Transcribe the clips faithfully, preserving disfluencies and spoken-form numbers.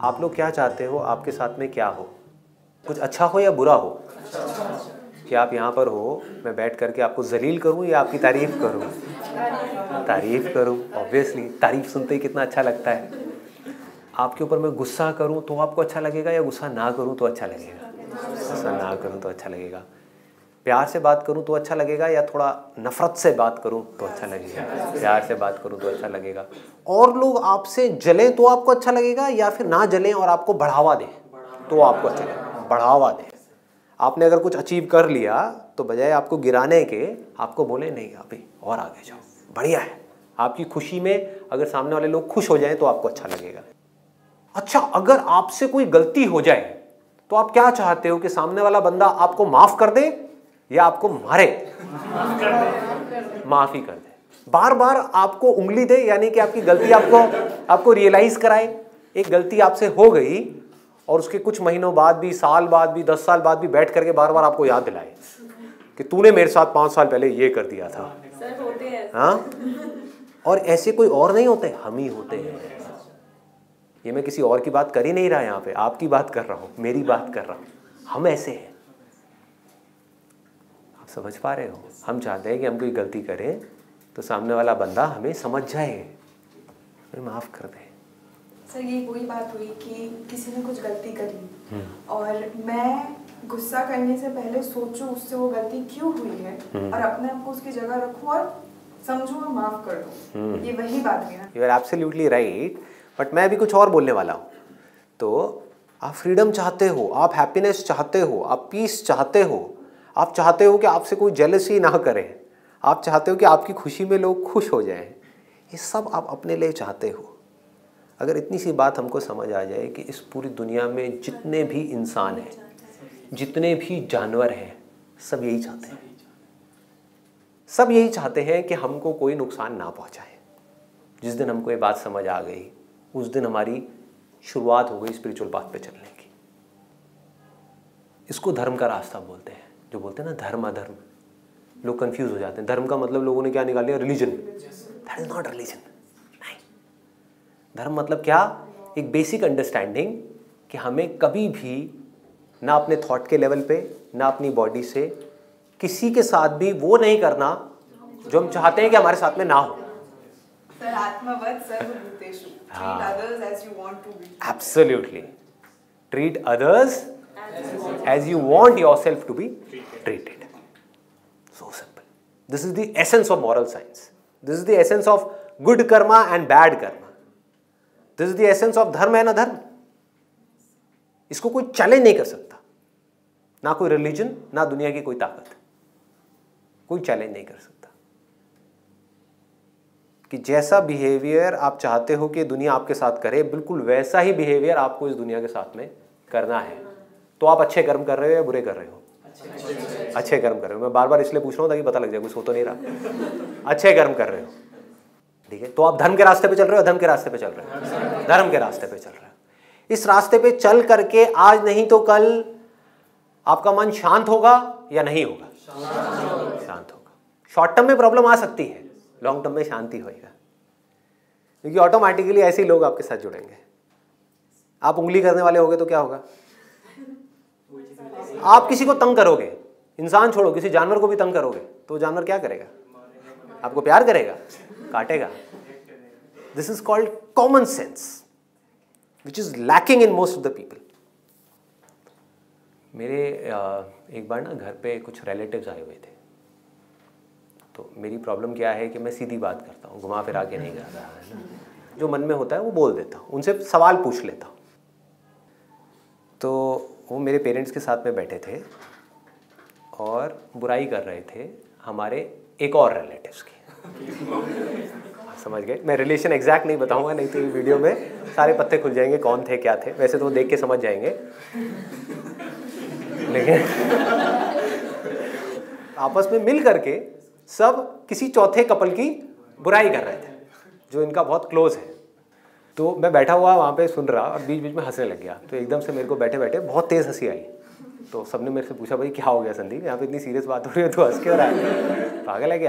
आप लोग क्या चाहते हो आपके साथ में क्या हो? कुछ अच्छा हो या बुरा हो? कि आप यहाँ पर हो, मैं बैठ करके आपको जलील करूँ या आपकी तारीफ़ करूँ? तारीफ़ करूँ। ऑब्वियसली तारीफ़ सुनते ही कितना अच्छा लगता है। आपके ऊपर मैं गुस्सा करूँ तो आपको अच्छा लगेगा या गुस्सा ना करूँ तो अच्छा लगेगा? गुस्सा ना करूँ तो अच्छा लगेगा। प्यार से बात करूँ तो अच्छा लगेगा या थोड़ा नफ़रत से बात करूँ तो अच्छा लगेगा? प्यार से बात करूँ तो अच्छा लगेगा। और लोग आपसे जलें तो आपको अच्छा लगेगा या फिर ना जलें और आपको बढ़ावा दें तो आपको अच्छा लगेगा? बढ़ावा दें। आपने अगर कुछ अचीव कर लिया तो बजाय आपको गिराने के आपको बोले नहीं अभी और आगे जाओ, बढ़िया है। आपकी खुशी में अगर सामने वाले लोग खुश हो जाएं तो आपको अच्छा लगेगा। अच्छा, अगर आपसे कोई गलती हो जाए तो आप क्या चाहते हो कि सामने वाला बंदा आपको माफ कर दे या आपको मारे? माफ ही कर दे। बार बार आपको उंगली दे, यानी कि आपकी गलती आपको आपको रियलाइज कराए। एक गलती आपसे हो गई और उसके कुछ महीनों बाद भी, साल बाद भी, दस साल बाद भी बैठ करके बार बार आपको याद दिलाए कि तूने मेरे साथ पांच साल पहले ये कर दिया था। सर होते हैं। हाँ, और ऐसे कोई और नहीं होते, हम ही होते हैं। ये मैं किसी और की बात कर ही नहीं रहा, यहाँ पे आपकी बात कर रहा हूँ, मेरी बात कर रहा हूँ। हम ऐसे हैं। आप समझ पा रहे हो? हम चाहते हैं कि हम कोई गलती करें तो सामने वाला बंदा हमें समझ जाए, हमें माफ़ कर दे। सर ये वही बात हुई कि किसी ने कुछ गलती करी और मैं गुस्सा करने से पहले सोचूं उससे वो गलती क्यों हुई है और अपने आप को उसकी जगह रखूं और समझूं और माफ कर दूं। ये वही बात है ना। You are absolutely right, but मैं अभी कुछ और बोलने वाला हूँ। तो आप फ्रीडम चाहते हो, आप हैप्पीनेस चाहते हो, आप पीस चाहते हो, आप चाहते हो कि आपसे कोई जेलसी ना करे, आप चाहते हो कि आपकी खुशी में लोग खुश हो जाएं। ये सब आप अपने लिए चाहते हो। अगर इतनी सी बात हमको समझ आ जाए कि इस पूरी दुनिया में जितने भी इंसान हैं, जितने भी जानवर हैं, सब यही चाहते हैं। सब यही चाहते हैं कि हमको कोई नुकसान ना पहुंचाए। जिस दिन हमको ये बात समझ आ गई, उस दिन हमारी शुरुआत हो गई स्पिरिचुअल पाथ पे चलने की। इसको धर्म का रास्ता बोलते हैं। जो बोलते हैं ना धर्म अधर्म, लोग कंफ्यूज हो जाते हैं। धर्म का मतलब लोगों ने क्या निकाल लिया? Religion. That is not religion. नहीं, धर्म मतलब क्या? एक बेसिक अंडरस्टैंडिंग कि हमें कभी भी ना अपने थॉट के लेवल पे, ना अपनी बॉडी से किसी के साथ भी वो नहीं करना जो हम चाहते हैं कि हमारे साथ में ना हो। सर आत्मवत् सर्वभूतेषु, treat others as you want to be. Absolutely. Treat others as you want yourself to be treated. So simple. This is the essence of moral science. This is the essence of good karma and bad karma. This is the essence of धर्म and अधर्म. इसको कोई challenge नहीं कर सकता, ना कोई religion, ना दुनिया की कोई ताकत। कोई चैलेंज नहीं कर सकता कि जैसा बिहेवियर आप चाहते हो कि दुनिया आपके साथ करे, बिल्कुल वैसा ही बिहेवियर आपको इस दुनिया के साथ में करना है। तो आप अच्छे कर्म कर रहे हो या बुरे कर रहे हो? अच्छे, अच्छे कर्म कर रहे हो। मैं बार बार इसलिए पूछ रहा हूँ ताकि पता लग जाए, कुछ हो तो नहीं रहा। अच्छे कर्म कर रहे हो, ठीक है। तो आप धर्म के रास्ते पे चल रहे हो, धर्म के रास्ते पे चल रहे हो, धर्म के रास्ते पे चल रहे हो। इस रास्ते पे चल करके आज नहीं तो कल आपका मन शांत होगा या नहीं होगा? शांत होगा। शॉर्ट टर्म में प्रॉब्लम आ सकती है, लॉन्ग टर्म में शांति होएगा, क्योंकि ऑटोमेटिकली ऐसे ही लोग आपके साथ जुड़ेंगे। आप उंगली करने वाले होगे तो क्या होगा? आप किसी को तंग करोगे, इंसान छोड़ो, किसी जानवर को भी तंग करोगे तो जानवर क्या करेगा? आपको प्यार करेगा? काटेगा। This is called common sense which is lacking in most of the people. मेरे एक बार ना घर पे कुछ रिलेटिव्स आए हुए थे। तो मेरी प्रॉब्लम क्या है कि मैं सीधी बात करता हूँ, घुमा फिरा के नहीं करता है ना। जो मन में होता है वो बोल देता हूँ, उनसे सवाल पूछ लेता हूँ। तो वो मेरे पेरेंट्स के साथ में बैठे थे और बुराई कर रहे थे हमारे एक और रिलेटिव्स की। समझ गए? मैं रिलेशन एग्जैक्ट नहीं बताऊंगा, नहीं तो ये वीडियो में सारे पत्ते खुल जाएंगे कौन थे क्या थे। वैसे तो वो देख के समझ जाएंगे, लेकिन आपस में मिल करके सब किसी चौथे कपल की बुराई कर रहे थे जो इनका बहुत क्लोज है। तो मैं बैठा हुआ वहाँ पे सुन रहा और बीच बीच में हंसने लग गया। तो एकदम से मेरे को बैठे बैठे बहुत तेज़ हंसी आई। तो सबने मेरे से पूछा, भाई क्या हो गया संदीप, यहाँ पे इतनी सीरियस बात हो रही है तो हंस क्यों रहा है, पागल है क्या?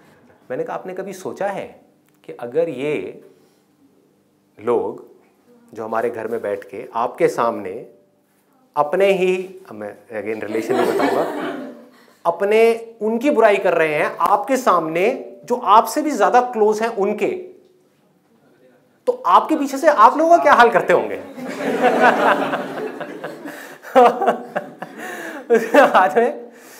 मैंने कहा आपने कभी सोचा है कि अगर ये लोग जो हमारे घर में बैठ के आपके सामने अपने ही, मैं अगेन रिलेशन में बताऊंगा, अपने उनकी बुराई कर रहे हैं आपके सामने जो आपसे भी ज्यादा क्लोज हैं उनके, तो आपके पीछे से आप लोगों का क्या हाल करते होंगे? उसके बाद में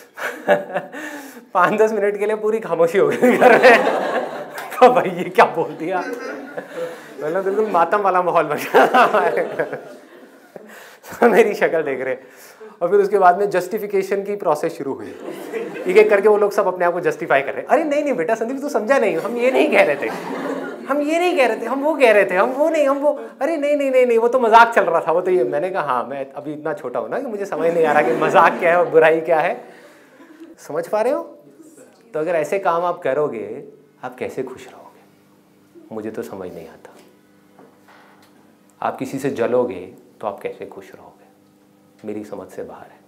पाँच दस मिनट के लिए पूरी खामोशी हो गई घर में। तो भाई ये क्या बोल दिया, मतलब बिल्कुल मातम वाला माहौल बन गया हमारे घर। मेरी शक्ल देख रहे, और फिर उसके बाद में जस्टिफिकेशन की प्रोसेस शुरू हुई। एक एक करके वो लोग सब अपने आप को जस्टिफाई कर रहे हैं। अरे नहीं नहीं बेटा संदीप, तू समझा नहीं, हम ये नहीं कह रहे थे, हम ये नहीं कह रहे थे, हम वो कह रहे थे, हम वो नहीं, हम वो, अरे नहीं नहीं नहीं नहीं वो तो मजाक चल रहा था, वो तो ये। मैंने कहा हाँ, मैं अभी इतना छोटा हूँ ना कि मुझे समझ नहीं आ रहा कि मजाक क्या है और बुराई क्या है। समझ पा रहे हो? तो अगर ऐसे काम आप करोगे, आप कैसे खुश रहोगे? मुझे तो समझ नहीं आता। आप किसी से जलोगे तो आप कैसे खुश रहोगे? मेरी समझ से बाहर है।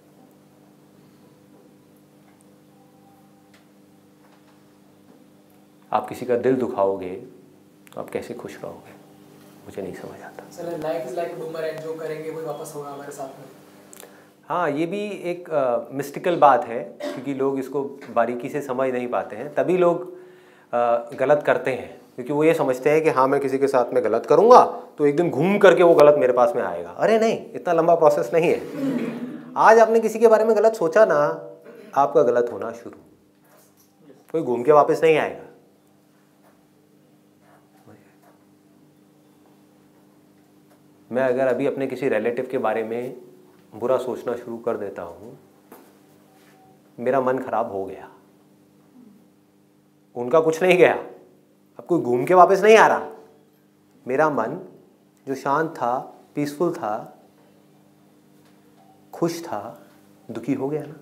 आप किसी का दिल दुखाओगे तो आप कैसे खुश रहोगे? मुझे नहीं समझ आता। Sir life is like a boomerang, जो करेंगे वो वापस होगा हमारे साथ में। हाँ, ये भी एक मिस्टिकल बात है, क्योंकि लोग इसको बारीकी से समझ नहीं पाते हैं, तभी लोग आ, गलत करते हैं, क्योंकि वो ये समझते हैं कि हाँ मैं किसी के साथ में गलत करूँगा तो एक दिन घूम करके वो गलत मेरे पास में आएगा। अरे नहीं, इतना लंबा प्रोसेस नहीं है। आज आपने किसी के बारे में गलत सोचा ना, आपका गलत होना शुरू, कोई घूम के वापस नहीं आएगा। मैं अगर अभी अपने किसी रिलेटिव के बारे में बुरा सोचना शुरू कर देता हूँ, मेरा मन खराब हो गया, उनका कुछ नहीं गया, अब कोई घूम के वापस नहीं आ रहा। मेरा मन जो शांत था, पीसफुल था, खुश था, दुखी हो गया ना।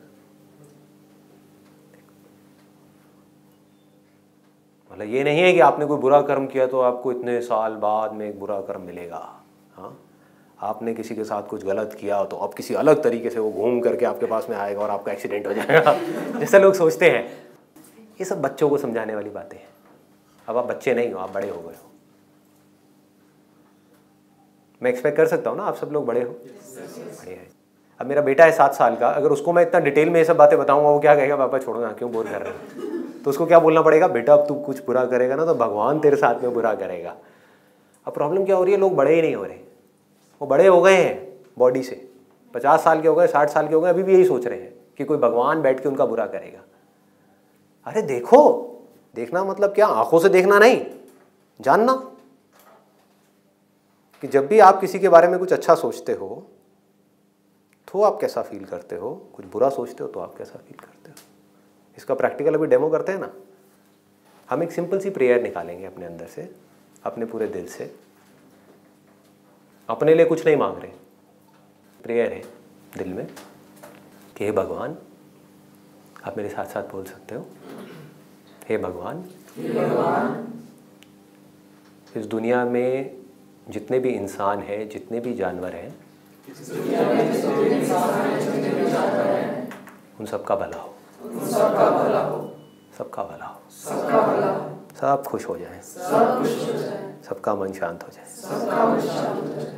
मतलब ये नहीं है कि आपने कोई बुरा कर्म किया तो आपको इतने साल बाद में एक बुरा कर्म मिलेगा। हाँ, आपने किसी के साथ कुछ गलत किया तो अब किसी अलग तरीके से वो घूम करके आपके पास में आएगा और आपका एक्सीडेंट हो जाएगा, जैसे लोग सोचते हैं। ये सब बच्चों को समझाने वाली बातें हैं। अब आप बच्चे नहीं हो, आप बड़े हो गए हो। मैं एक्सपेक्ट कर सकता हूँ ना आप सब लोग बड़े हो। बढ़िया है। अब मेरा बेटा है सात साल का, अगर उसको मैं इतना डिटेल में ये सब बातें बताऊंगा, वो क्या कहेगा, पापा छोड़ो ना, क्यों बोर कर रहे हो? तो उसको क्या बोलना पड़ेगा, बेटा अब तू कुछ बुरा करेगा ना तो भगवान तेरे साथ में बुरा करेगा। अब प्रॉब्लम क्या हो रही है, लोग बड़े ही नहीं हो रहे। वो बड़े हो गए हैं बॉडी से, पचास साल के हो गए, साठ साल के हो गए, अभी भी यही सोच रहे हैं कि कोई भगवान बैठ के उनका बुरा करेगा। अरे देखो, देखना मतलब क्या, आंखों से देखना नहीं, जानना कि जब भी आप किसी के बारे में कुछ अच्छा सोचते हो तो आप कैसा फील करते हो, कुछ बुरा सोचते हो तो आप कैसा फील करते हो। इसका प्रैक्टिकल अभी डेमो करते हैं ना। हम एक सिंपल सी प्रेयर निकालेंगे अपने अंदर से, अपने पूरे दिल से, अपने लिए कुछ नहीं मांग रहे, प्रेयर है दिल में कि हे भगवान, आप मेरे साथ साथ बोल सकते हो, हे भगवान, हे भगवान, इस दुनिया में जितने भी इंसान हैं, जितने भी जानवर हैं, उन सबका भला हो, सबका भला हो, सबका भला हो, सबका भला हो, सब खुश हो जाएं, सब खुश हो जाएं, सबका मन शांत हो जाए, सबका मन शांत हो जाए।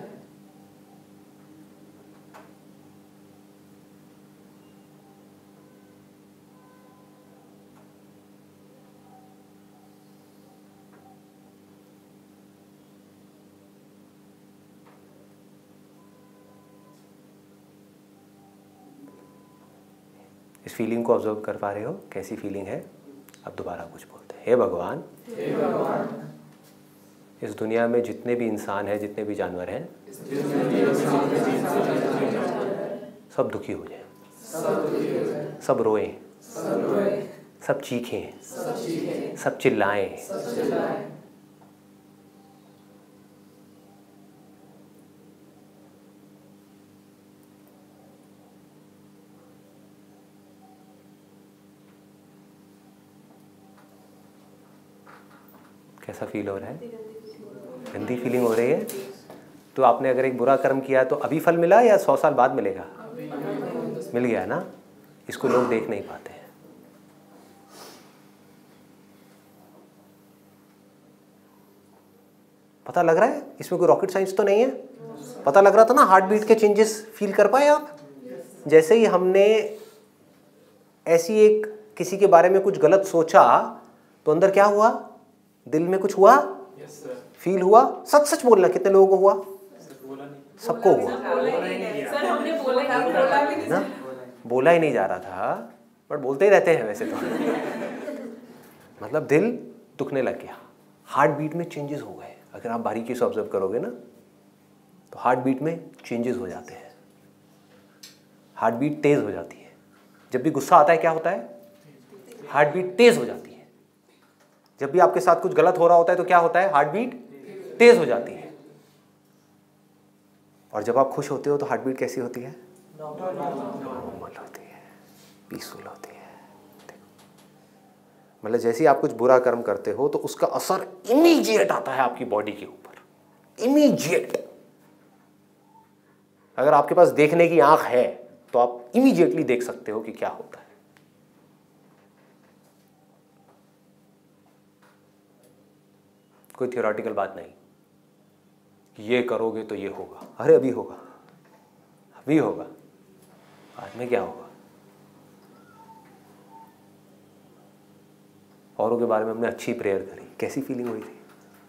इस फीलिंग को ऑब्जर्व कर पा रहे हो, कैसी फीलिंग है? अब दोबारा कुछ बोलते हैं, हे भगवान, हे भगवान, इस दुनिया में जितने भी इंसान हैं, जितने भी जानवर हैं, सब दुखी हो जाए, सब रोएं, सब चीखें, सब चिल्लाएं, कैसा फील हो रहा है? गंदी फीलिंग हो रही है। तो आपने अगर एक बुरा कर्म किया तो अभी फल मिला या सौ साल बाद मिलेगा? मिल गया ना। इसको लोग देख नहीं पाते हैं। पता लग रहा है? इसमें कोई रॉकेट साइंस तो नहीं है। पता लग रहा था ना, हार्ट बीट के चेंजेस फील कर पाए आप? जैसे ही हमने ऐसी एक किसी के बारे में कुछ गलत सोचा तो अंदर क्या हुआ, दिल में कुछ हुआ, फील हुआ। सच सच बोलना, कितने लोगों को हुआ? सबको हुआ ना, बोला ही नहीं जा रहा था, बट बोलते ही रहते हैं वैसे तो। मतलब दिल दुखने लग गया, हार्ट बीट में चेंजेस हो गए। अगर आप बारीकी से ऑब्जर्व करोगे ना तो हार्ट बीट में चेंजेस हो जाते हैं, हार्ट बीट तेज हो जाती है। जब भी गुस्सा आता है क्या होता है, हार्ट बीट तेज हो जाती है। जब भी आपके साथ कुछ गलत हो रहा होता है तो क्या होता है, हार्ट बीट तेज हो जाती है। और जब आप खुश होते हो तो हार्ट बीट कैसी होती है, नॉर्मल होती है, पीसफुल होती है। मतलब जैसे ही आप कुछ बुरा कर्म करते हो तो उसका असर इमीडिएट आता है आपकी बॉडी के ऊपर, इमीडिएट। अगर आपके पास देखने की आंख है तो आप इमीडिएटली देख सकते हो कि क्या होता है। कोई थियोरेटिकल बात नहीं, ये करोगे तो ये होगा, अरे अभी होगा, अभी होगा, बाद में क्या होगा। औरों के बारे में हमने अच्छी प्रेयर करी, कैसी फीलिंग हुई थी,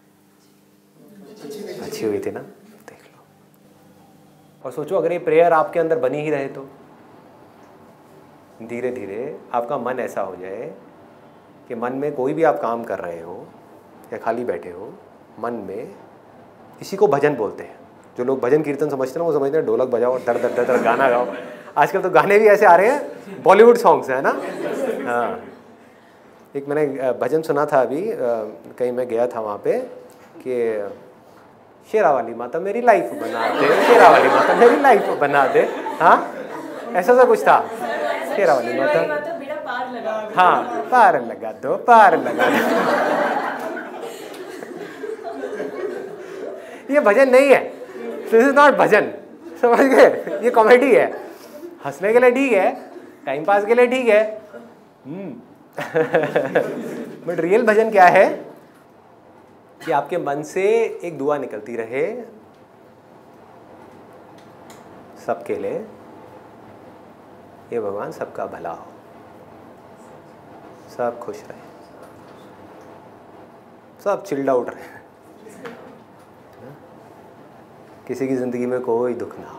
अच्छी हुई थी ना, देख लो। और सोचो अगर ये प्रेयर आपके अंदर बनी ही रहे तो धीरे धीरे आपका मन ऐसा हो जाए कि मन में कोई भी आप काम कर रहे हो या खाली बैठे हो, मन में किसी को भजन बोलते हैं। जो लोग भजन कीर्तन समझते हैं वो समझते हैं ढोलक बजाओ, दर दर दर दर गाना गाओ। आजकल तो गाने भी ऐसे आ रहे हैं, बॉलीवुड सॉन्ग्स है ना। हाँ, एक मैंने भजन सुना था अभी, कहीं मैं गया था वहाँ पे कि शेरा वाली माता मेरी लाइफ बना दे, शेरा वाली माता मेरी लाइफ बना दे। हाँ, ऐसा सा कुछ था, शेरा वाली माता, हाँ पार लगा दो, पार लगा दो। ये भजन नहीं है, दिस इज नॉट भजन, समझ गए? ये कॉमेडी है, हंसने के लिए ठीक है, टाइम पास के लिए ठीक है, बट रियल भजन क्या है कि आपके मन से एक दुआ निकलती रहे सबके लिए, ये भगवान सबका भला हो, सब खुश रहे, सब चिल्ड आउट रहे, किसी की जिंदगी में कोई दुख ना हो।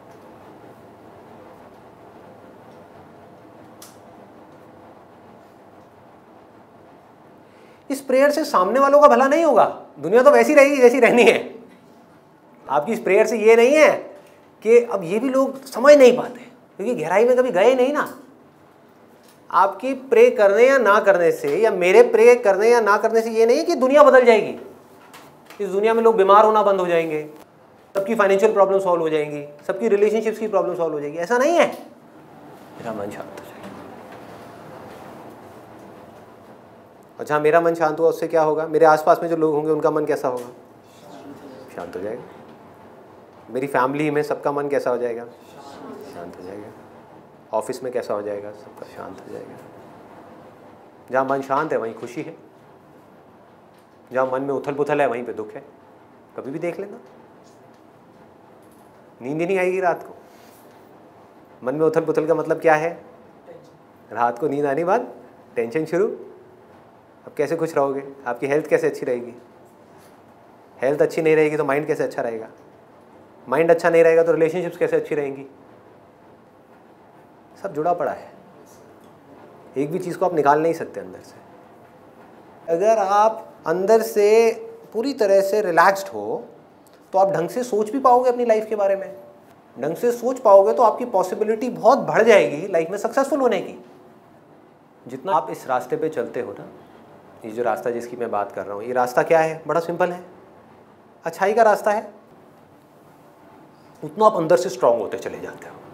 इस प्रेयर से सामने वालों का भला नहीं होगा, दुनिया तो वैसी रहेगी जैसी रहनी है। आपकी इस प्रेयर से ये नहीं है कि अब ये भी लोग समझ नहीं पाते क्योंकि गहराई में कभी गए नहीं ना। आपकी प्रे करने या ना करने से, या मेरे प्रे करने या ना करने से ये नहीं है कि दुनिया बदल जाएगी। इस दुनिया में लोग बीमार होना बंद हो जाएंगे, सबकी फाइनेंशियल प्रॉब्लम सॉल्व हो जाएंगी, सबकी रिलेशनशिप्स की प्रॉब्लम सॉल्व हो जाएगी, ऐसा नहीं है। मेरा मन शांत हो जाएगा, और जहाँ मेरा मन शांत हुआ उससे क्या होगा, मेरे आसपास में जो लोग होंगे उनका मन कैसा होगा, शांत हो जाएगा। मेरी फैमिली में सबका मन कैसा हो जाएगा, शांत हो जाएगा। ऑफिस में कैसा हो जाएगा, सबका शांत हो जाएगा। जहाँ मन शांत है वहीं खुशी है, जहाँ मन में उथल पुथल है वहीं पे दुख है। कभी भी देख लेना, नींद ही नहीं आएगी रात को। मन में उथल पुथल का मतलब क्या है, रात को नींद आने बाद टेंशन शुरू। अब कैसे खुश रहोगे, आपकी हेल्थ कैसे अच्छी रहेगी? हेल्थ अच्छी नहीं रहेगी तो माइंड कैसे अच्छा रहेगा? माइंड अच्छा नहीं रहेगा तो रिलेशनशिप्स कैसे अच्छी रहेंगी? सब जुड़ा पड़ा है, एक भी चीज़ को आप निकाल नहीं सकते अंदर से। अगर आप अंदर से पूरी तरह से रिलैक्स्ड हो तो आप ढंग से सोच भी पाओगे अपनी लाइफ के बारे में। ढंग से सोच पाओगे तो आपकी पॉसिबिलिटी बहुत बढ़ जाएगी लाइफ में सक्सेसफुल होने की। जितना आप इस रास्ते पे चलते हो ना, ये जो रास्ता जिसकी मैं बात कर रहा हूँ, ये रास्ता क्या है, बड़ा सिंपल है, अच्छाई का रास्ता है। उतना आप अंदर से स्ट्रांग होते चले जाते हो।